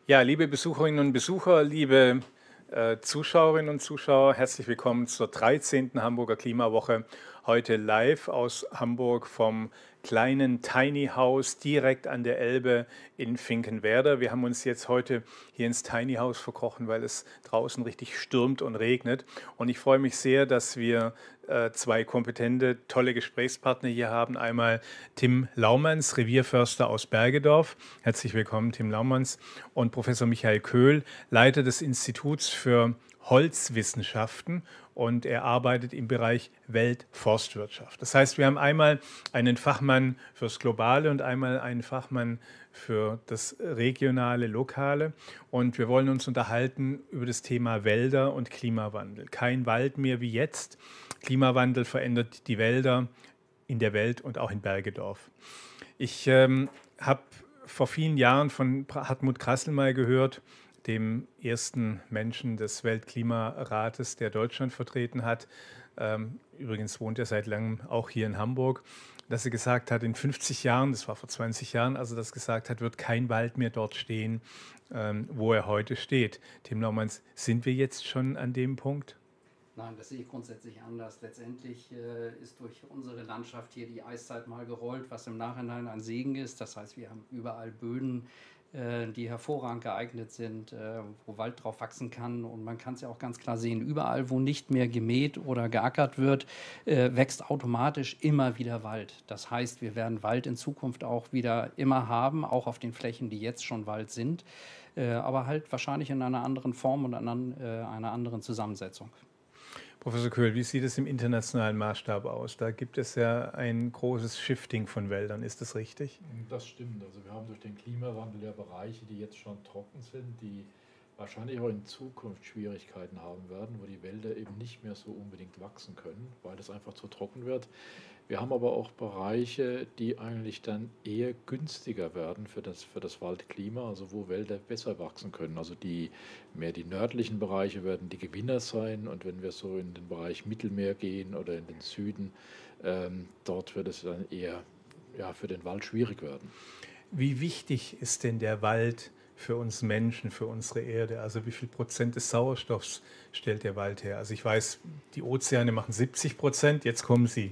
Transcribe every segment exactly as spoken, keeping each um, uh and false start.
Ja, liebe Besucherinnen und Besucher, liebe äh, Zuschauerinnen und Zuschauer, herzlich willkommen zur dreizehnten Hamburger Klimawoche. Heute live aus Hamburg vom kleinen Tiny House direkt an der Elbe in Finkenwerder. Wir haben uns jetzt heute hier ins Tiny House verkrochen, weil es draußen richtig stürmt und regnet. Und ich freue mich sehr, dass wir äh, zwei kompetente, tolle Gesprächspartner hier haben. Einmal Tim Laumanns, Revierförster aus Bergedorf. Herzlich willkommen, Tim Laumanns. Und Professor Michael Köhl, Leiter des Instituts für Holzwissenschaften, und er arbeitet im Bereich Weltforstwirtschaft. Das heißt, wir haben einmal einen Fachmann fürs Globale und einmal einen Fachmann für das Regionale, Lokale, und wir wollen uns unterhalten über das Thema Wälder und Klimawandel. Kein Wald mehr wie jetzt. Klimawandel verändert die Wälder in der Welt und auch in Bergedorf. Ich ähm, habe vor vielen Jahren von Hartmut Krasselmeier gehört, dem ersten Menschen des Weltklimarates, der Deutschland vertreten hat. Ähm, übrigens wohnt er seit langem auch hier in Hamburg, dass er gesagt hat, in fünfzig Jahren, das war vor zwanzig Jahren, als er das gesagt hat, wird kein Wald mehr dort stehen, ähm, wo er heute steht. Tim Laumanns, sind wir jetzt schon an dem Punkt? Nein, das sehe ich grundsätzlich anders. Letztendlich äh, ist durch unsere Landschaft hier die Eiszeit mal gerollt, was im Nachhinein ein Segen ist. Das heißt, wir haben überall Böden, äh, die hervorragend geeignet sind, äh, wo Wald drauf wachsen kann. Und man kann es ja auch ganz klar sehen, überall, wo nicht mehr gemäht oder geackert wird, äh, wächst automatisch immer wieder Wald. Das heißt, wir werden Wald in Zukunft auch wieder immer haben, auch auf den Flächen, die jetzt schon Wald sind, äh, aber halt wahrscheinlich in einer anderen Form und an äh, einer anderen Zusammensetzung. Professor Köhl, wie sieht es im internationalen Maßstab aus? Da gibt es ja ein großes Shifting von Wäldern. Ist das richtig? Das stimmt. Also wir haben durch den Klimawandel ja Bereiche, die jetzt schon trocken sind, die wahrscheinlich auch in Zukunft Schwierigkeiten haben werden, wo die Wälder eben nicht mehr so unbedingt wachsen können, weil es einfach zu trocken wird. Wir haben aber auch Bereiche, die eigentlich dann eher günstiger werden für das, für das Waldklima, also wo Wälder besser wachsen können. Also die mehr die nördlichen Bereiche werden die Gewinner sein, und wenn wir so in den Bereich Mittelmeer gehen oder in den Süden, ähm, dort wird es dann eher ja, für den Wald schwierig werden. Wie wichtig ist denn der Wald für uns Menschen, für unsere Erde? Also wie viel Prozent des Sauerstoffs stellt der Wald her? Also ich weiß, die Ozeane machen siebzig Prozent, jetzt kommen Sie.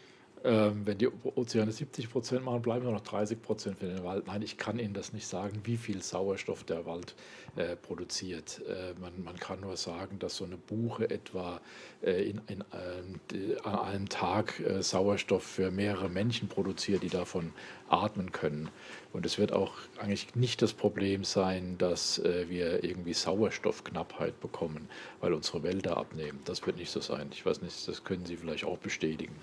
Ähm, wenn die Ozeane siebzig Prozent machen, bleiben nur noch dreißig Prozent für den Wald. Nein, ich kann Ihnen das nicht sagen, wie viel Sauerstoff der Wald äh, produziert. Äh, man, man kann nur sagen, dass so eine Buche etwa äh, in, in, äh, an einem Tag äh, Sauerstoff für mehrere Männchen produziert, die davon atmen können. Und es wird auch eigentlich nicht das Problem sein, dass äh, wir irgendwie Sauerstoffknappheit bekommen, weil unsere Wälder abnehmen. Das wird nicht so sein. Ich weiß nicht, das können Sie vielleicht auch bestätigen.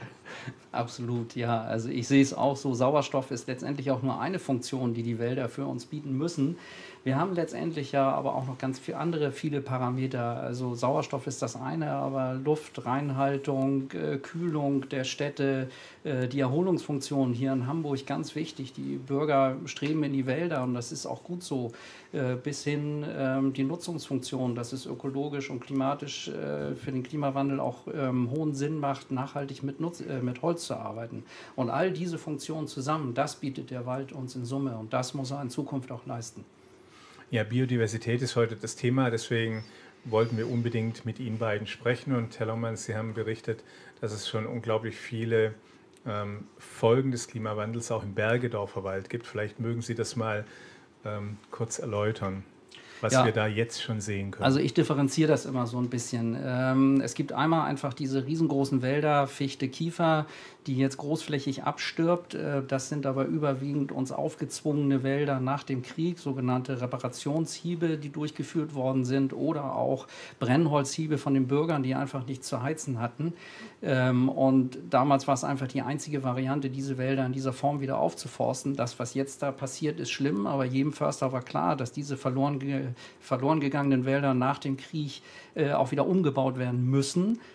Absolut, ja. Also ich sehe es auch so, Sauerstoff ist letztendlich auch nur eine Funktion, die die Wälder für uns bieten müssen. Wir haben letztendlich ja aber auch noch ganz viele andere, viele Parameter. Also Sauerstoff ist das eine, aber Luft, Reinhaltung, äh, Kühlung der Städte, äh, die Erholungsfunktion hier in Hamburg, ganz wichtig. Die Bürger streben in die Wälder, und das ist auch gut so, äh, bis hin ähm, die Nutzungsfunktion, dass es ökologisch und klimatisch äh, für den Klimawandel auch ähm, hohen Sinn macht, nachhaltig mit, Nutz, äh, mit Holz zu arbeiten. Und all diese Funktionen zusammen, das bietet der Wald uns in Summe, und das muss er in Zukunft auch leisten. Ja, Biodiversität ist heute das Thema, deswegen wollten wir unbedingt mit Ihnen beiden sprechen. Und Herr Laumanns, Sie haben berichtet, dass es schon unglaublich viele ähm, Folgen des Klimawandels auch im Bergedorfer Wald gibt. Vielleicht mögen Sie das mal ähm, kurz erläutern, was Ja. wir da jetzt schon sehen können. Also ich differenziere das immer so ein bisschen. Ähm, es gibt einmal einfach diese riesengroßen Wälder, Fichte, Kiefer, die jetzt großflächig abstirbt. Äh, das sind aber überwiegend uns aufgezwungene Wälder nach dem Krieg, sogenannte Reparationshiebe, die durchgeführt worden sind, oder auch Brennholzhiebe von den Bürgern, die einfach nichts zu heizen hatten. Ähm, und damals war es einfach die einzige Variante, diese Wälder in dieser Form wieder aufzuforsten. Das, was jetzt da passiert, ist schlimm, aber jedem Förster war klar, dass diese verloren, ge verloren gegangenen Wälder nach dem Krieg äh, auch wieder umgebaut werden müssen.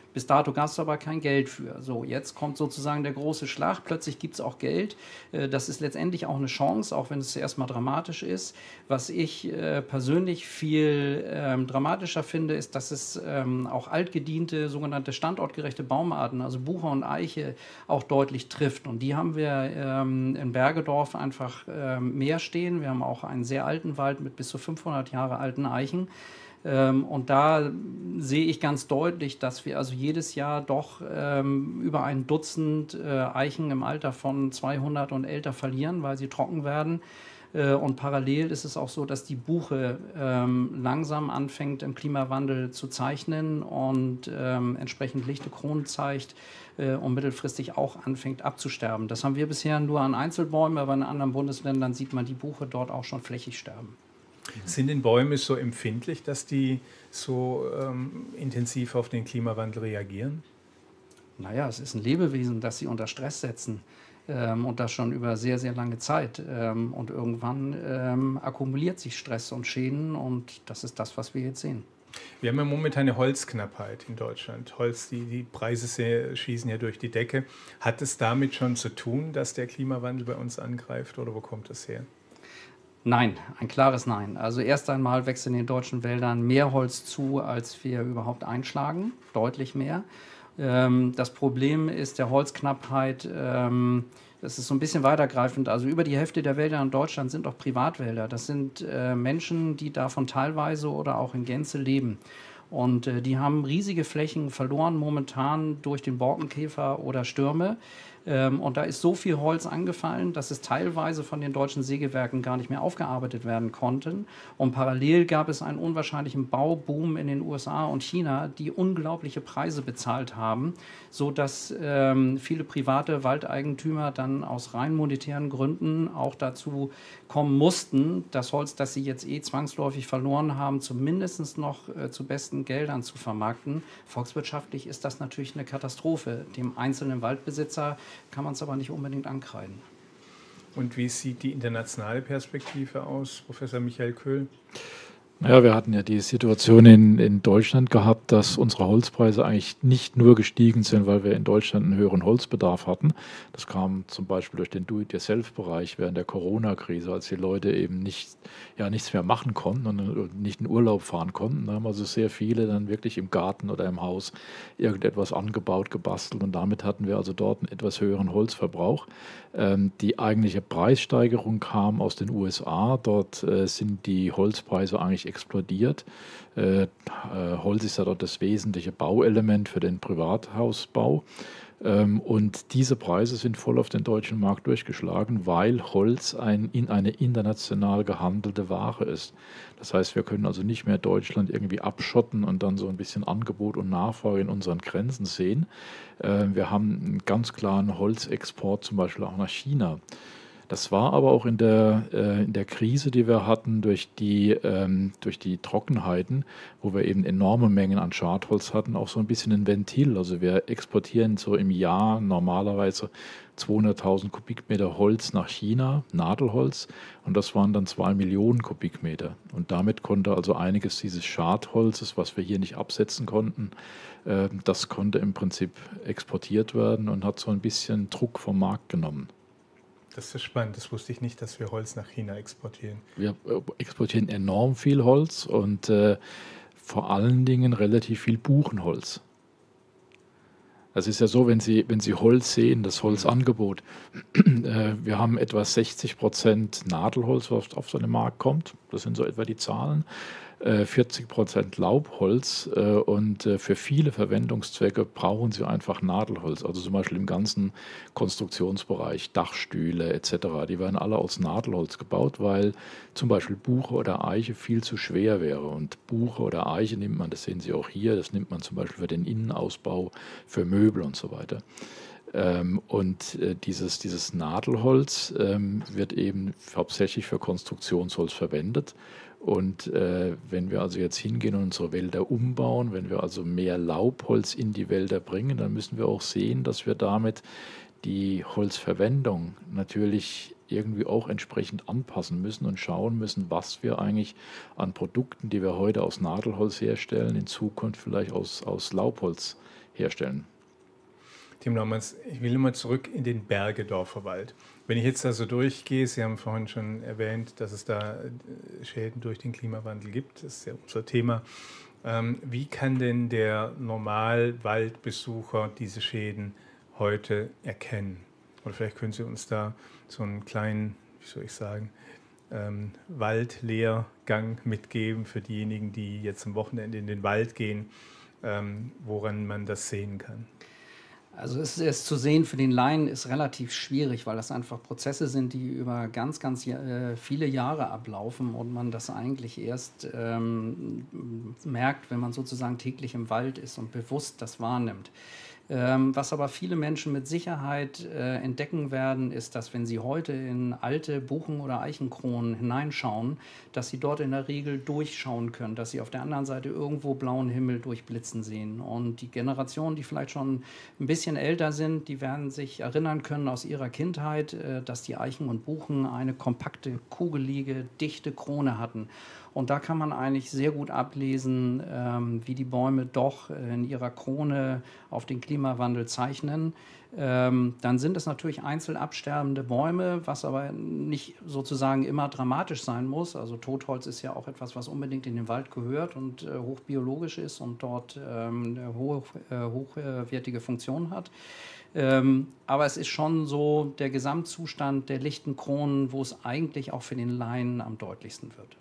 Bis dato gab es aber kein Geld für. So, jetzt kommt sozusagen der große Schlag. Plötzlich gibt es auch Geld. Das ist letztendlich auch eine Chance, auch wenn es zuerst mal dramatisch ist. Was ich äh, persönlich viel ähm, dramatischer finde, ist, dass es ähm, auch altgediente, sogenannte standortgerechte Baumarten, also Buche und Eiche, auch deutlich trifft. Und die haben wir ähm, in Bergedorf einfach ähm, mehr stehen. Wir haben auch einen sehr alten Wald mit bis zu fünfhundert Jahre alten Eichen. Ähm, und da sehe ich ganz deutlich, dass wir also jedes Jahr doch ähm, über ein Dutzend äh, Eichen im Alter von zweihundert und älter verlieren, weil sie trocken werden. Äh, und parallel ist es auch so, dass die Buche ähm, langsam anfängt, im Klimawandel zu zeichnen und ähm, entsprechend lichte Kronen zeigt äh, und mittelfristig auch anfängt abzusterben. Das haben wir bisher nur an Einzelbäumen, aber in anderen Bundesländern sieht man die Buche dort auch schon flächig sterben. Sind denn Bäume so empfindlich, dass die so ähm, intensiv auf den Klimawandel reagieren? Naja, es ist ein Lebewesen, das sie unter Stress setzen ähm, und das schon über sehr, sehr lange Zeit. Ähm, und irgendwann ähm, akkumuliert sich Stress und Schäden und das ist das, was wir jetzt sehen. Wir haben ja momentan eine Holzknappheit in Deutschland. Holz, die, die Preise sehr, schießen ja durch die Decke. Hat es damit schon zu tun, dass der Klimawandel bei uns angreift oder wo kommt das her? Nein, ein klares Nein. Also erst einmal wächst in den deutschen Wäldern mehr Holz zu, als wir überhaupt einschlagen, deutlich mehr. Ähm, das Problem ist der Holzknappheit, ähm, das ist so ein bisschen weitergreifend. Also über die Hälfte der Wälder in Deutschland sind auch Privatwälder. Das sind äh, Menschen, die davon teilweise oder auch in Gänze leben. Und äh, die haben riesige Flächen verloren momentan durch den Borkenkäfer oder Stürme. Ähm, und da ist so viel Holz angefallen, dass es teilweise von den deutschen Sägewerken gar nicht mehr aufgearbeitet werden konnten. Und parallel gab es einen unwahrscheinlichen Bauboom in den U S A und China, die unglaubliche Preise bezahlt haben, sodass ähm, viele private Waldeigentümer dann aus rein monetären Gründen auch dazu kommen mussten, das Holz, das sie jetzt eh zwangsläufig verloren haben, zumindest noch äh, zu besten Geldern zu vermarkten. Volkswirtschaftlich ist das natürlich eine Katastrophe. Dem einzelnen Waldbesitzer kann man es aber nicht unbedingt ankreiden. Und wie sieht die internationale Perspektive aus, Professor Michael Köhl? Naja, wir hatten ja die Situation in, in Deutschland gehabt, dass unsere Holzpreise eigentlich nicht nur gestiegen sind, weil wir in Deutschland einen höheren Holzbedarf hatten. Das kam zum Beispiel durch den Do-it-yourself-Bereich während der Corona-Krise, als die Leute eben nicht, ja, nichts mehr machen konnten und nicht in Urlaub fahren konnten. Da haben also sehr viele dann wirklich im Garten oder im Haus irgendetwas angebaut, gebastelt und damit hatten wir also dort einen etwas höheren Holzverbrauch. Ähm, die eigentliche Preissteigerung kam aus den U S A. Dort äh, sind die Holzpreise eigentlich explodiert. Äh, äh, Holz ist ja dort das wesentliche Bauelement für den Privathausbau. Ähm, und diese Preise sind voll auf den deutschen Markt durchgeschlagen, weil Holz ein, in eine international gehandelte Ware ist. Das heißt, wir können also nicht mehr Deutschland irgendwie abschotten und dann so ein bisschen Angebot und Nachfrage in unseren Grenzen sehen. Äh, wir haben einen ganz klaren Holzexport zum Beispiel auch nach China. Das war aber auch in der, äh, in der Krise, die wir hatten, durch die, ähm, durch die Trockenheiten, wo wir eben enorme Mengen an Schadholz hatten, auch so ein bisschen ein Ventil. Also wir exportieren so im Jahr normalerweise zweihunderttausend Kubikmeter Holz nach China, Nadelholz, und das waren dann zwei Millionen Kubikmeter. Und damit konnte also einiges dieses Schadholzes, was wir hier nicht absetzen konnten, äh, das konnte im Prinzip exportiert werden und hat so ein bisschen Druck vom Markt genommen. Das ist spannend, das wusste ich nicht, dass wir Holz nach China exportieren. Wir exportieren enorm viel Holz und äh, vor allen Dingen relativ viel Buchenholz. Es ist ja so, wenn Sie, wenn Sie Holz sehen, das Holzangebot, äh, wir haben etwa sechzig Prozent Nadelholz, was auf so einen Markt kommt, das sind so etwa die Zahlen, äh, vierzig Prozent Laubholz äh, und äh, für viele Verwendungszwecke brauchen Sie einfach Nadelholz, also zum Beispiel im ganzen Konstruktionsbereich, Dachstühle et cetera. Die werden alle aus Nadelholz gebaut, weil zum Beispiel Buche oder Eiche viel zu schwer wäre. Und Buche oder Eiche nimmt man, das sehen Sie auch hier, das nimmt man zum Beispiel für den Innenausbau, für Möbel und so weiter. Ähm, und äh, dieses, dieses Nadelholz ähm, wird eben hauptsächlich für Konstruktionsholz verwendet. Und äh, wenn wir also jetzt hingehen und unsere Wälder umbauen, wenn wir also mehr Laubholz in die Wälder bringen, dann müssen wir auch sehen, dass wir damit die Holzverwendung natürlich irgendwie auch entsprechend anpassen müssen und schauen müssen, was wir eigentlich an Produkten, die wir heute aus Nadelholz herstellen, in Zukunft vielleicht aus, aus Laubholz herstellen. Tim Laumanns, ich will immer zurück in den Bergedorfer Wald. Wenn ich jetzt da so durchgehe, Sie haben vorhin schon erwähnt, dass es da Schäden durch den Klimawandel gibt, das ist ja unser Thema. Ähm, wie kann denn der Normalwaldbesucher diese Schäden heute erkennen? Oder vielleicht können Sie uns da so einen kleinen, wie soll ich sagen, ähm, Waldlehrgang mitgeben für diejenigen, die jetzt am Wochenende in den Wald gehen, ähm, woran man das sehen kann. Also es ist zu sehen für den Laien ist relativ schwierig, weil das einfach Prozesse sind, die über ganz, ganz äh, viele Jahre ablaufen und man das eigentlich erst ähm, merkt, wenn man sozusagen täglich im Wald ist und bewusst das wahrnimmt. Ähm, was aber viele Menschen mit Sicherheit äh, entdecken werden, ist, dass wenn sie heute in alte Buchen- oder Eichenkronen hineinschauen, dass sie dort in der Regel durchschauen können, dass sie auf der anderen Seite irgendwo blauen Himmel durchblitzen sehen. Und die Generationen, die vielleicht schon ein bisschen älter sind, die werden sich erinnern können aus ihrer Kindheit, äh, dass die Eichen und Buchen eine kompakte, kugelige, dichte Krone hatten. Und da kann man eigentlich sehr gut ablesen, ähm, wie die Bäume doch in ihrer Krone auf den Klimawandel zeichnen. Ähm, dann sind es natürlich einzeln absterbende Bäume, was aber nicht sozusagen immer dramatisch sein muss. Also Totholz ist ja auch etwas, was unbedingt in den Wald gehört und äh, hochbiologisch ist und dort ähm, eine hoch, äh, hochwertige Funktion hat. Ähm, aber es ist schon so der Gesamtzustand der lichten Kronen, wo es eigentlich auch für den Laien am deutlichsten wird.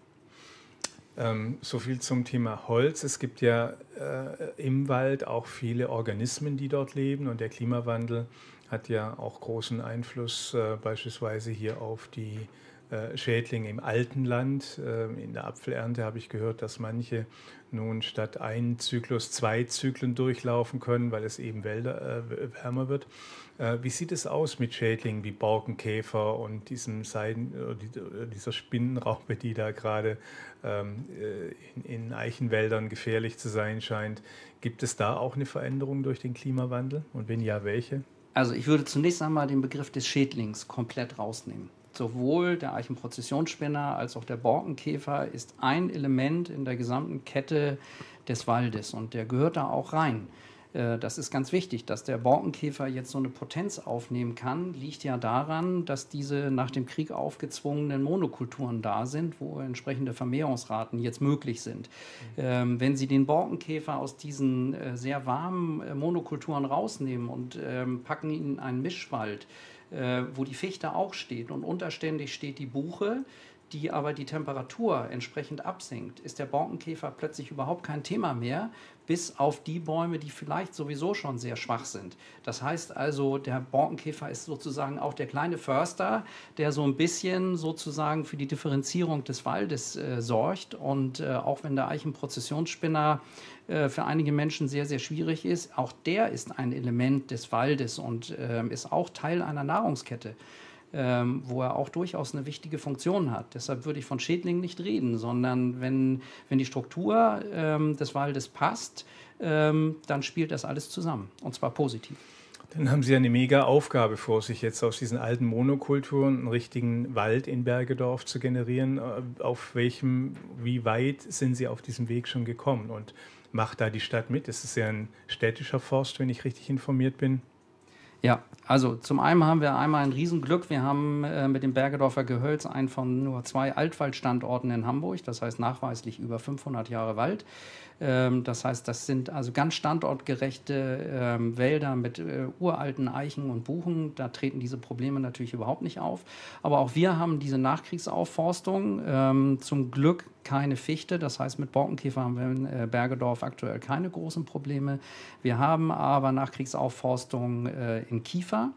Ähm, so viel zum Thema Holz. Es gibt ja äh, im Wald auch viele Organismen, die dort leben, und der Klimawandel hat ja auch großen Einfluss äh, beispielsweise hier auf die äh, Schädlinge im Alpenland. Äh, in der Apfelernte habe ich gehört, dass manche nun statt einen Zyklus zwei Zyklen durchlaufen können, weil es eben Wälder, äh, wärmer wird. Äh, wie sieht es aus mit Schädlingen wie Borkenkäfer und diesem Seiden, äh, dieser Spinnenraupe, die da gerade ähm, in, in Eichenwäldern gefährlich zu sein scheint? Gibt es da auch eine Veränderung durch den Klimawandel? Und wenn ja, welche? Also ich würde zunächst einmal den Begriff des Schädlings komplett rausnehmen. Sowohl der Eichenprozessionsspinner als auch der Borkenkäfer ist ein Element in der gesamten Kette des Waldes und der gehört da auch rein. Das ist ganz wichtig, dass der Borkenkäfer jetzt so eine Potenz aufnehmen kann, liegt ja daran, dass diese nach dem Krieg aufgezwungenen Monokulturen da sind, wo entsprechende Vermehrungsraten jetzt möglich sind. Mhm. Ähm, wenn Sie den Borkenkäfer aus diesen äh, sehr warmen äh, Monokulturen rausnehmen und ähm, packen ihn in einen Mischwald, äh, wo die Fichte auch steht und unterständig steht die Buche, die aber die Temperatur entsprechend absinkt, ist der Borkenkäfer plötzlich überhaupt kein Thema mehr, bis auf die Bäume, die vielleicht sowieso schon sehr schwach sind. Das heißt also, der Borkenkäfer ist sozusagen auch der kleine Förster, der so ein bisschen sozusagen für die Differenzierung des Waldes äh, sorgt. Und äh, auch wenn der Eichenprozessionsspinner äh, für einige Menschen sehr, sehr schwierig ist, auch der ist ein Element des Waldes und äh, ist auch Teil einer Nahrungskette. Ähm, wo er auch durchaus eine wichtige Funktion hat. Deshalb würde ich von Schädlingen nicht reden, sondern wenn, wenn die Struktur ähm, des Waldes passt, ähm, dann spielt das alles zusammen, und zwar positiv. Dann haben Sie eine mega Aufgabe vor sich, jetzt aus diesen alten Monokulturen einen richtigen Wald in Bergedorf zu generieren. Auf welchem, wie weit sind Sie auf diesem Weg schon gekommen und macht da die Stadt mit? Es ist ja ein städtischer Forst, wenn ich richtig informiert bin. Ja, also zum einen haben wir einmal ein Riesenglück. Wir haben äh, mit dem Bergedorfer Gehölz einen von nur zwei Altwaldstandorten in Hamburg, das heißt nachweislich über fünfhundert Jahre Wald. Ähm, das heißt, das sind also ganz standortgerechte ähm, Wälder mit äh, uralten Eichen und Buchen. Da treten diese Probleme natürlich überhaupt nicht auf. Aber auch wir haben diese Nachkriegsaufforstung. Ähm, zum Glück keine Fichte, das heißt, mit Borkenkäfer haben wir in äh, Bergedorf aktuell keine großen Probleme. Wir haben aber Nachkriegsaufforstung äh, in Kiefer.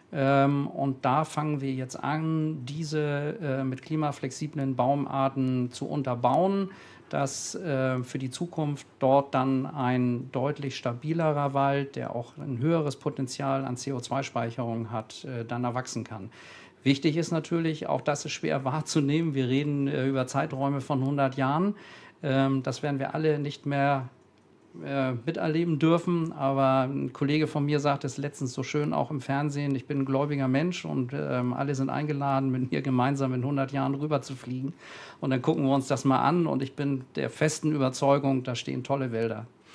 Ähm, und da fangen wir jetzt an, diese äh, mit klimaflexiblen Baumarten zu unterbauen, dass äh, für die Zukunft dort dann ein deutlich stabilerer Wald, der auch ein höheres Potenzial an C O zwei Speicherung hat, äh, dann erwachsen kann. Wichtig ist natürlich, auch das ist schwer wahrzunehmen, wir reden äh, über Zeiträume von hundert Jahren. Ähm, das werden wir alle nicht mehr äh, miterleben dürfen, aber ein Kollege von mir sagte es letztens so schön auch im Fernsehen, ich bin ein gläubiger Mensch und ähm, alle sind eingeladen, mit mir gemeinsam in hundert Jahren rüber zu fliegen. Und dann gucken wir uns das mal an und ich bin der festen Überzeugung, da stehen tolle Wälder.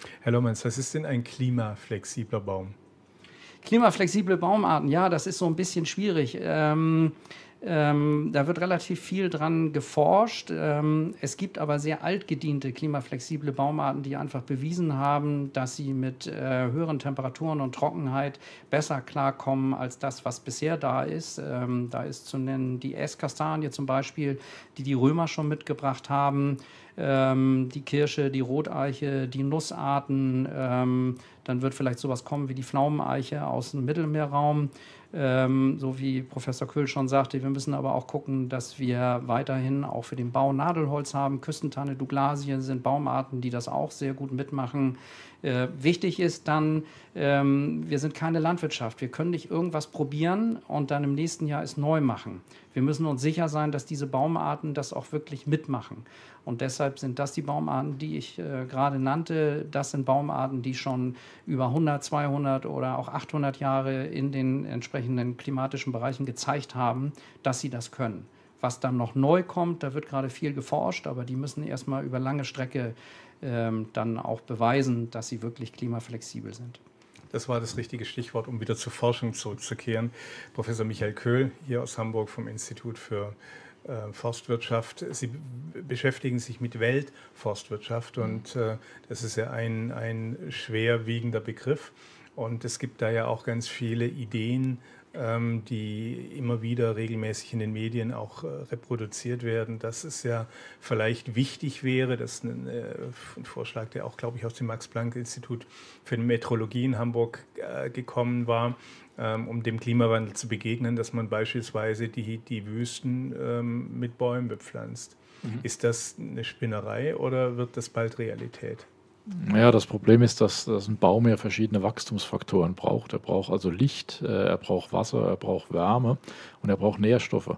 Herr Lomans, was ist denn ein klimaflexibler Baum? Klimaflexible Baumarten, ja, das ist so ein bisschen schwierig. Ähm, ähm, da wird relativ viel dran geforscht. Ähm, es gibt aber sehr altgediente klimaflexible Baumarten, die einfach bewiesen haben, dass sie mit äh, höheren Temperaturen und Trockenheit besser klarkommen als das, was bisher da ist. Ähm, da ist zu nennen die Esskastanie zum Beispiel, die die Römer schon mitgebracht haben. Ähm, die Kirsche, die Roteiche, die Nussarten, ähm, dann wird vielleicht sowas kommen wie die Pflaumeneiche aus dem Mittelmeerraum. Ähm, so wie Professor Köhl schon sagte, wir müssen aber auch gucken, dass wir weiterhin auch für den Bau Nadelholz haben. Küstentanne, Douglasie sind Baumarten, die das auch sehr gut mitmachen. Äh, wichtig ist dann, ähm, wir sind keine Landwirtschaft. Wir können nicht irgendwas probieren und dann im nächsten Jahr es neu machen. Wir müssen uns sicher sein, dass diese Baumarten das auch wirklich mitmachen. Und deshalb sind das die Baumarten, die ich äh, gerade nannte. Das sind Baumarten, die schon über hundert, zweihundert oder auch achthundert Jahre in den entsprechenden klimatischen Bereichen gezeigt haben, dass sie das können. Was dann noch neu kommt, da wird gerade viel geforscht, aber die müssen erstmal über lange Strecke ähm, dann auch beweisen, dass sie wirklich klimaflexibel sind. Das war das richtige Stichwort, um wieder zur Forschung zurückzukehren. Professor Michael Köhl hier aus Hamburg vom Institut für äh, Forstwirtschaft. Sie beschäftigen sich mit Weltforstwirtschaft und äh, das ist ja ein, ein schwerwiegender Begriff. Und es gibt da ja auch ganz viele Ideen, ähm, die immer wieder regelmäßig in den Medien auch äh, reproduziert werden, dass es ja vielleicht wichtig wäre, das ist ein, äh, ein Vorschlag, der auch, glaube ich, aus dem Max-Planck-Institut für Metrologie in Hamburg äh, gekommen war, ähm, um dem Klimawandel zu begegnen, dass man beispielsweise die, die Wüsten ähm, mit Bäumen bepflanzt. Mhm. Ist das eine Spinnerei oder wird das bald Realität? Ja, das Problem ist, dass, dass ein Baum ja verschiedene Wachstumsfaktoren braucht. Er braucht also Licht, äh, er braucht Wasser, er braucht Wärme und er braucht Nährstoffe.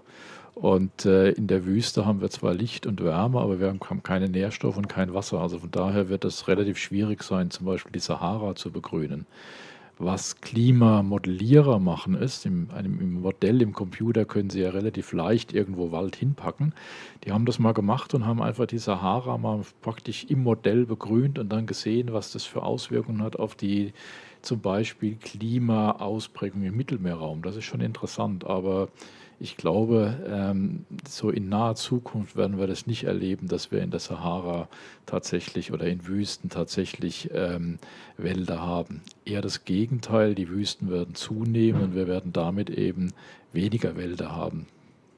Und äh, in der Wüste haben wir zwar Licht und Wärme, aber wir haben keine Nährstoffe und kein Wasser. Also von daher wird es relativ schwierig sein, zum Beispiel die Sahara zu begrünen. Was Klimamodellierer machen ist, im, einem, im Modell im Computer können sie ja relativ leicht irgendwo Wald hinpacken. Die haben das mal gemacht und haben einfach die Sahara mal praktisch im Modell begrünt und dann gesehen, was das für Auswirkungen hat auf die zum Beispiel Klimaausprägung im Mittelmeerraum. Das ist schon interessant, aber ich glaube, ähm, so in naher Zukunft werden wir das nicht erleben, dass wir in der Sahara tatsächlich oder in Wüsten tatsächlich ähm, Wälder haben. Eher das Gegenteil, die Wüsten werden zunehmen und wir werden damit eben weniger Wälder haben.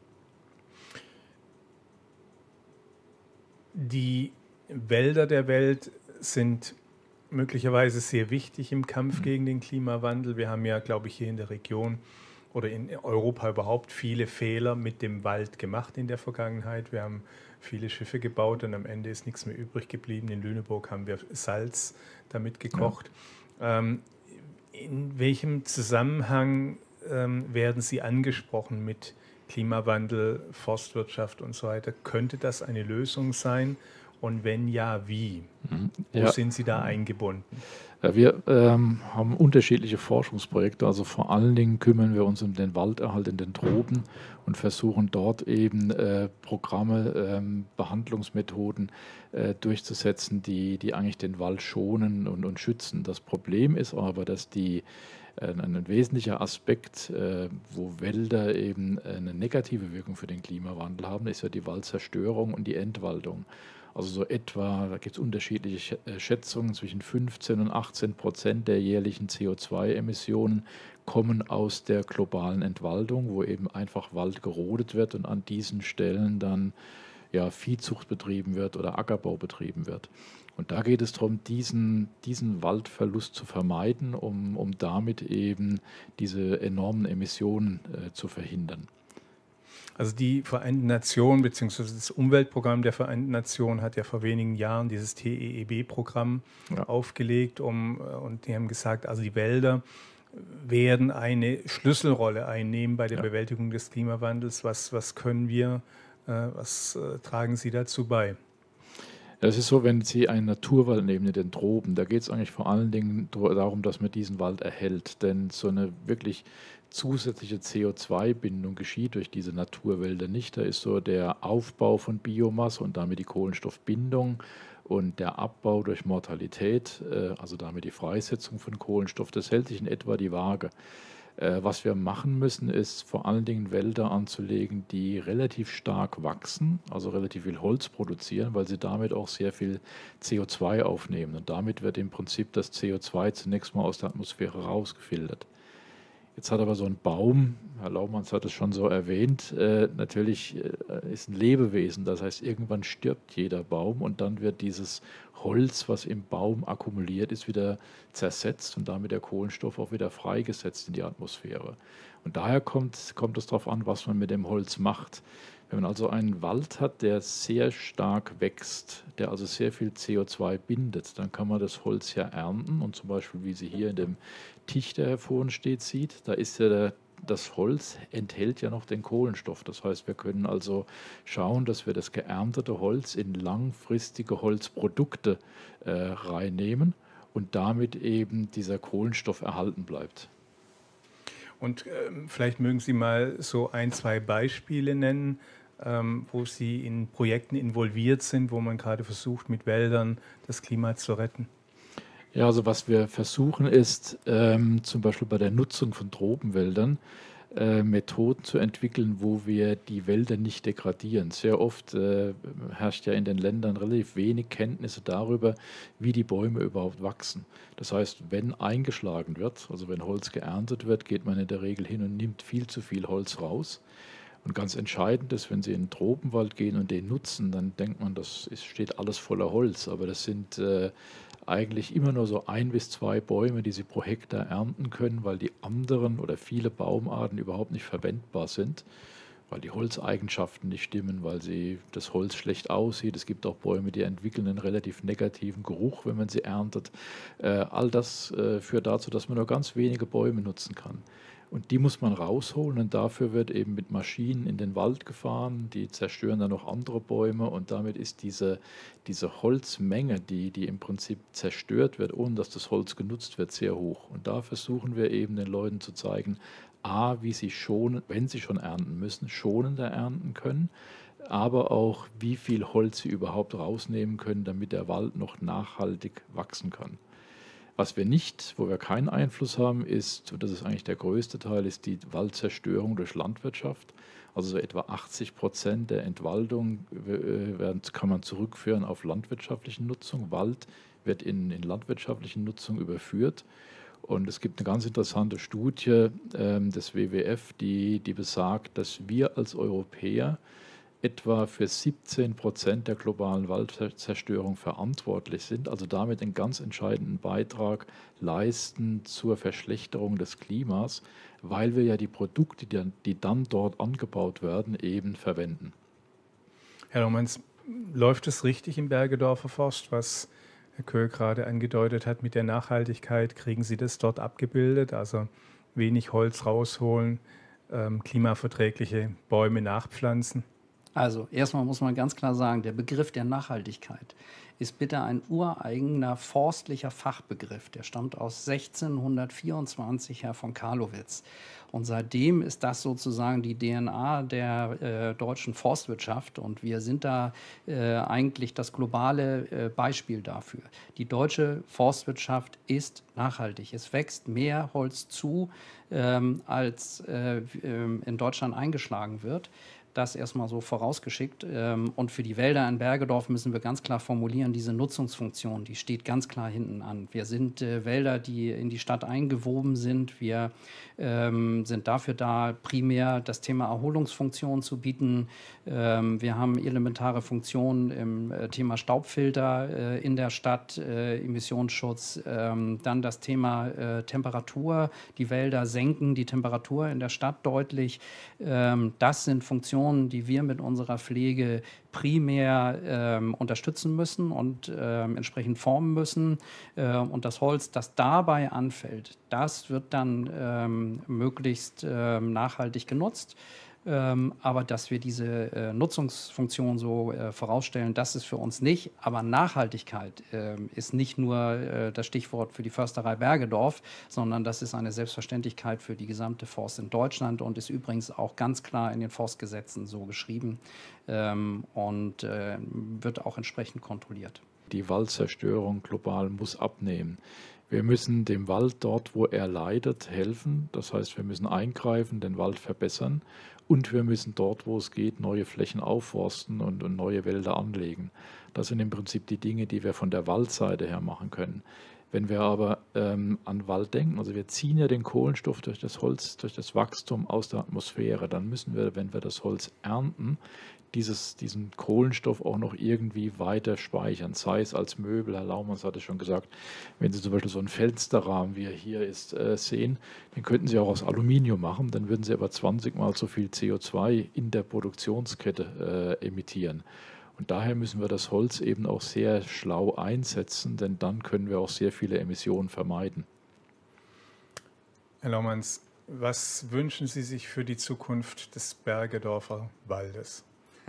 Die Wälder der Welt sind möglicherweise sehr wichtig im Kampf gegen den Klimawandel. Wir haben ja, glaube ich, hier in der Region oder in Europa überhaupt viele Fehler mit dem Wald gemacht in der Vergangenheit. Wir haben viele Schiffe gebaut und am Ende ist nichts mehr übrig geblieben. In Lüneburg haben wir Salz damit gekocht. Ja. Ähm, in welchem Zusammenhang ähm, werden Sie angesprochen mit Klimawandel, Forstwirtschaft und so weiter? Könnte das eine Lösung sein? Und wenn ja, wie? Mhm. Wo ja. sind Sie da eingebunden? Ja, wir ähm, haben unterschiedliche Forschungsprojekte. Also vor allen Dingen kümmern wir uns um den Walderhalt in den Tropen und versuchen dort eben äh, Programme, ähm, Behandlungsmethoden äh, durchzusetzen, die, die eigentlich den Wald schonen und, und schützen. Das Problem ist aber, dass die ein wesentlicher Aspekt, wo Wälder eben eine negative Wirkung für den Klimawandel haben, ist ja die Waldzerstörung und die Entwaldung. Also so etwa, da gibt es unterschiedliche Schätzungen, zwischen fünfzehn und achtzehn Prozent der jährlichen C O zwei Emissionen kommen aus der globalen Entwaldung, wo eben einfach Wald gerodet wird und an diesen Stellen dann ja, Viehzucht betrieben wird oder Ackerbau betrieben wird. Und da geht es darum, diesen, diesen Waldverlust zu vermeiden, um, um damit eben diese enormen Emissionen äh, zu verhindern. Also die Vereinten Nationen bzw. das Umweltprogramm der Vereinten Nationen hat ja vor wenigen Jahren dieses T E E B-Programm ja. aufgelegt, um, und die haben gesagt, also die Wälder werden eine Schlüsselrolle einnehmen bei der ja. Bewältigung des Klimawandels. Was, was können wir, äh, was äh, tragen Sie dazu bei? Ja, es ist so, wenn Sie einen Naturwald nehmen in den Tropen, da geht es eigentlich vor allen Dingen dr- darum, dass man diesen Wald erhält. Denn so eine wirklich zusätzliche C O zwei Bindung geschieht durch diese Naturwälder nicht. Da ist so der Aufbau von Biomasse und damit die Kohlenstoffbindung und der Abbau durch Mortalität, äh, also damit die Freisetzung von Kohlenstoff, das hält sich in etwa die Waage. Äh, was wir machen müssen, ist vor allen Dingen Wälder anzulegen, die relativ stark wachsen, also relativ viel Holz produzieren, weil sie damit auch sehr viel C O zwei aufnehmen. Und damit wird im Prinzip das C O zwei zunächst mal aus der Atmosphäre rausgefiltert. Jetzt hat aber so ein Baum, Herr Laumanns hat es schon so erwähnt, äh, natürlich äh, ist ein Lebewesen. Das heißt, irgendwann stirbt jeder Baum und dann wird dieses Holz, was im Baum akkumuliert ist, wieder zersetzt und damit der Kohlenstoff auch wieder freigesetzt in die Atmosphäre. Und daher kommt, kommt es darauf an, was man mit dem Holz macht. Wenn man also einen Wald hat, der sehr stark wächst, der also sehr viel C O zwei bindet, dann kann man das Holz ja ernten und zum Beispiel, wie Sie hier in dem Tisch, der hervorn steht, sieht, da ist ja der, das Holz enthält ja noch den Kohlenstoff. Das heißt, wir können also schauen, dass wir das geerntete Holz in langfristige Holzprodukte äh, reinnehmen und damit eben dieser Kohlenstoff erhalten bleibt. Und ähm, vielleicht mögen Sie mal so ein, zwei Beispiele nennen, ähm, wo Sie in Projekten involviert sind, wo man gerade versucht, mit Wäldern das Klima zu retten. Ja, also was wir versuchen ist, ähm, zum Beispiel bei der Nutzung von Tropenwäldern, äh, Methoden zu entwickeln, wo wir die Wälder nicht degradieren. Sehr oft äh, herrscht ja in den Ländern relativ wenig Kenntnisse darüber, wie die Bäume überhaupt wachsen. Das heißt, wenn eingeschlagen wird, also wenn Holz geerntet wird, geht man in der Regel hin und nimmt viel zu viel Holz raus. Und ganz entscheidend ist, wenn Sie in den Tropenwald gehen und den nutzen, dann denkt man, das ist, steht alles voller Holz. Aber das sind äh, eigentlich immer nur so ein bis zwei Bäume, die Sie pro Hektar ernten können, weil die anderen oder viele Baumarten überhaupt nicht verwendbar sind, weil die Holzeigenschaften nicht stimmen, weil sie, das Holz schlecht aussieht. Es gibt auch Bäume, die entwickeln einen relativ negativen Geruch, wenn man sie erntet. Äh, all das äh, führt dazu, dass man nur ganz wenige Bäume nutzen kann. Und die muss man rausholen und dafür wird eben mit Maschinen in den Wald gefahren, die zerstören dann noch andere Bäume und damit ist diese, diese Holzmenge, die, die im Prinzip zerstört wird, ohne dass das Holz genutzt wird, sehr hoch. Und da versuchen wir eben den Leuten zu zeigen, a, wie sie schonen, wenn sie schon ernten müssen, schonender ernten können, aber auch wie viel Holz sie überhaupt rausnehmen können, damit der Wald noch nachhaltig wachsen kann. Was wir nicht, wo wir keinen Einfluss haben, ist, und das ist eigentlich der größte Teil, ist die Waldzerstörung durch Landwirtschaft. Also so etwa achtzig Prozent der Entwaldung werden, kann man zurückführen auf landwirtschaftliche Nutzung. Wald wird in, in landwirtschaftliche Nutzung überführt. Und es gibt eine ganz interessante Studie ähm, des W W F, die, die besagt, dass wir als Europäer etwa für siebzehn Prozent der globalen Waldzerstörung verantwortlich sind, also damit einen ganz entscheidenden Beitrag leisten zur Verschlechterung des Klimas, weil wir ja die Produkte, die dann, die dann dort angebaut werden, eben verwenden. Herr Laumanns, läuft es richtig im Bergedorfer Forst, was Herr Köhl gerade angedeutet hat mit der Nachhaltigkeit? Kriegen Sie das dort abgebildet? Also wenig Holz rausholen, ähm, klimaverträgliche Bäume nachpflanzen? Also erstmal muss man ganz klar sagen, der Begriff der Nachhaltigkeit ist bitte ein ureigener forstlicher Fachbegriff. Der stammt aus sechzehnhundertvierundzwanzig, Herr von Carlowitz. Und seitdem ist das sozusagen die D N A der äh, deutschen Forstwirtschaft. Und wir sind da äh, eigentlich das globale äh, Beispiel dafür. Die deutsche Forstwirtschaft ist nachhaltig. Es wächst mehr Holz zu, ähm, als äh, in Deutschland eingeschlagen wird. Das erstmal so vorausgeschickt. Und für die Wälder in Bergedorf müssen wir ganz klar formulieren, diese Nutzungsfunktion, die steht ganz klar hinten an. Wir sind äh, Wälder, die in die Stadt eingewoben sind. Wir ähm, sind dafür da, primär das Thema Erholungsfunktion zu bieten. Ähm, wir haben elementare Funktionen im äh, Thema Staubfilter äh, in der Stadt, äh, Emissionsschutz, ähm, dann das Thema äh, Temperatur. Die Wälder senken die Temperatur in der Stadt deutlich. Ähm, das sind Funktionen, die wir mit unserer Pflege primär ähm, unterstützen müssen und ähm, entsprechend formen müssen. Ähm, und das Holz, das dabei anfällt, das wird dann ähm, möglichst ähm, nachhaltig genutzt. Ähm, aber dass wir diese äh, Nutzungsfunktion so äh, vorausstellen, das ist für uns nicht. Aber Nachhaltigkeit äh, ist nicht nur äh, das Stichwort für die Försterei Bergedorf, sondern das ist eine Selbstverständlichkeit für die gesamte Forst in Deutschland und ist übrigens auch ganz klar in den Forstgesetzen so geschrieben ähm, und äh, wird auch entsprechend kontrolliert. Die Waldzerstörung global muss abnehmen. Wir müssen dem Wald dort, wo er leidet, helfen. Das heißt, wir müssen eingreifen, den Wald verbessern und wir müssen dort, wo es geht, neue Flächen aufforsten und, und neue Wälder anlegen. Das sind im Prinzip die Dinge, die wir von der Waldseite her machen können. Wenn wir aber ähm, an Wald denken, also wir ziehen ja den Kohlenstoff durch das Holz, durch das Wachstum aus der Atmosphäre, dann müssen wir, wenn wir das Holz ernten, Dieses, diesen Kohlenstoff auch noch irgendwie weiter speichern, sei es als Möbel. Herr Laumanns hatte schon gesagt, wenn Sie zum Beispiel so einen Fensterrahmen, wie er hier ist, äh, sehen, den könnten Sie auch aus Aluminium machen, dann würden Sie aber zwanzig Mal so viel C O zwei in der Produktionskette äh, emittieren. Und daher müssen wir das Holz eben auch sehr schlau einsetzen, denn dann können wir auch sehr viele Emissionen vermeiden. Herr Laumanns, was wünschen Sie sich für die Zukunft des Bergedorfer Waldes?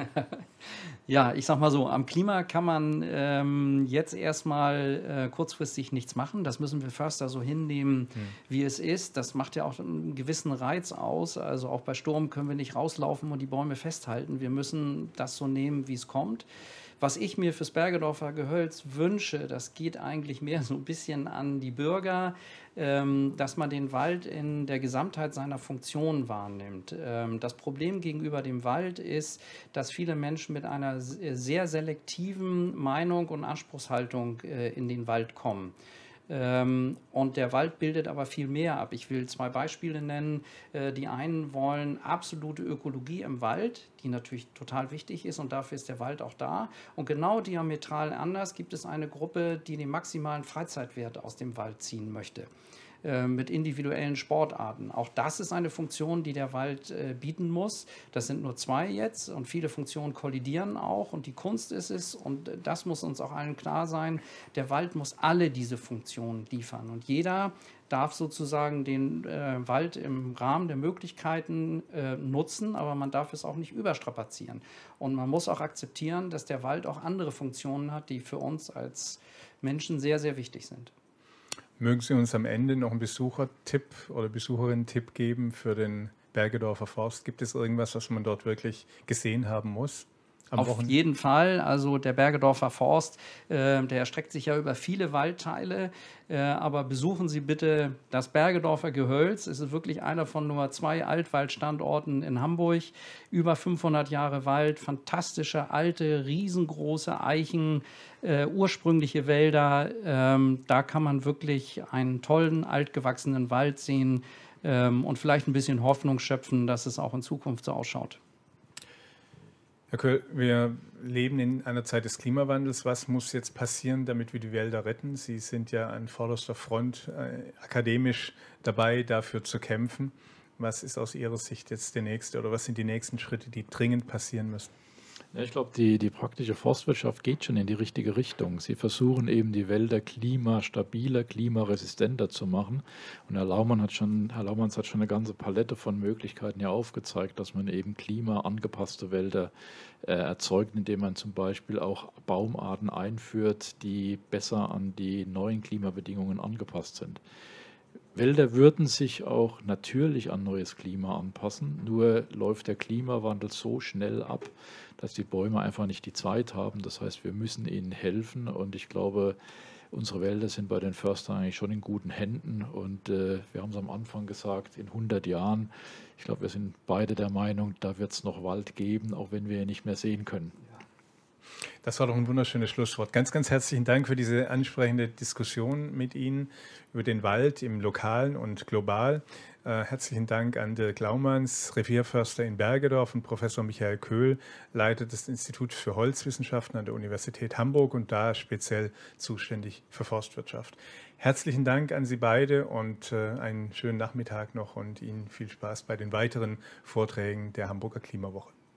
Ja, ich sag mal so, am Klima kann man ähm, jetzt erstmal äh, kurzfristig nichts machen. Das müssen wir Förster so hinnehmen, hm. wie es ist. Das macht ja auch einen gewissen Reiz aus. Also auch bei Sturm können wir nicht rauslaufen und die Bäume festhalten. Wir müssen das so nehmen, wie es kommt. Was ich mir fürs Bergedorfer Gehölz wünsche, das geht eigentlich mehr so ein bisschen an die Bürger, ähm, dass man den Wald in der Gesamtheit seiner Funktion wahrnimmt. Ähm, das Problem gegenüber dem Wald ist, dass viele Menschen mit einer sehr selektiven Meinung und Anspruchshaltung äh, in den Wald kommen. Ähm, und der Wald bildet aber viel mehr ab. Ich will zwei Beispiele nennen. Äh, die einen wollen absolute Ökologie im Wald, die natürlich total wichtig ist und dafür ist der Wald auch da. Und genau diametral anders gibt es eine Gruppe, die den maximalen Freizeitwert aus dem Wald ziehen möchte. Mit individuellen Sportarten. Auch das ist eine Funktion, die der Wald äh, bieten muss. Das sind nur zwei jetzt und viele Funktionen kollidieren auch und die Kunst ist es und das muss uns auch allen klar sein, der Wald muss alle diese Funktionen liefern und jeder darf sozusagen den äh, Wald im Rahmen der Möglichkeiten äh, nutzen, aber man darf es auch nicht überstrapazieren. Und man muss auch akzeptieren, dass der Wald auch andere Funktionen hat, die für uns als Menschen sehr, sehr wichtig sind. Mögen Sie uns am Ende noch einen Besuchertipp oder Besucherin-Tipp geben für den Bergedorfer Forst? Gibt es irgendwas, was man dort wirklich gesehen haben muss? Auf Wochenende? Jeden Fall. Also der Bergedorfer Forst, äh, der erstreckt sich ja über viele Waldteile. Äh, aber besuchen Sie bitte das Bergedorfer Gehölz. Es ist wirklich einer von nur zwei Altwaldstandorten in Hamburg. Über fünfhundert Jahre Wald, fantastische, alte, riesengroße Eichen, äh, ursprüngliche Wälder. Ähm, da kann man wirklich einen tollen, altgewachsenen Wald sehen ähm, und vielleicht ein bisschen Hoffnung schöpfen, dass es auch in Zukunft so ausschaut. Herr Köhl, wir leben in einer Zeit des Klimawandels. Was muss jetzt passieren, damit wir die Wälder retten? Sie sind ja an vorderster Front äh, akademisch dabei, dafür zu kämpfen. Was ist aus Ihrer Sicht jetzt der nächste oder was sind die nächsten Schritte, die dringend passieren müssen? Ja, ich glaube, die, die praktische Forstwirtschaft geht schon in die richtige Richtung. Sie versuchen eben, die Wälder klimastabiler, klimaresistenter zu machen. Und Herr Laumann hat schon, Herr Laumanns hat schon eine ganze Palette von Möglichkeiten ja aufgezeigt, dass man eben klimaangepasste Wälder äh, erzeugt, indem man zum Beispiel auch Baumarten einführt, die besser an die neuen Klimabedingungen angepasst sind. Wälder würden sich auch natürlich an neues Klima anpassen, nur läuft der Klimawandel so schnell ab, dass die Bäume einfach nicht die Zeit haben. Das heißt, wir müssen ihnen helfen und ich glaube, unsere Wälder sind bei den Förstern eigentlich schon in guten Händen und äh, wir haben es am Anfang gesagt, in hundert Jahren, ich glaube, wir sind beide der Meinung, da wird es noch Wald geben, auch wenn wir ihn nicht mehr sehen können. Das war doch ein wunderschönes Schlusswort. Ganz, ganz herzlichen Dank für diese ansprechende Diskussion mit Ihnen über den Wald im Lokalen und global. Äh, herzlichen Dank an Dirk Laumanns, Revierförster in Bergedorf und Professor Michael Köhl, Leiter des Instituts für Holzwissenschaften an der Universität Hamburg und da speziell zuständig für Forstwirtschaft. Herzlichen Dank an Sie beide und äh, einen schönen Nachmittag noch und Ihnen viel Spaß bei den weiteren Vorträgen der Hamburger Klimawoche.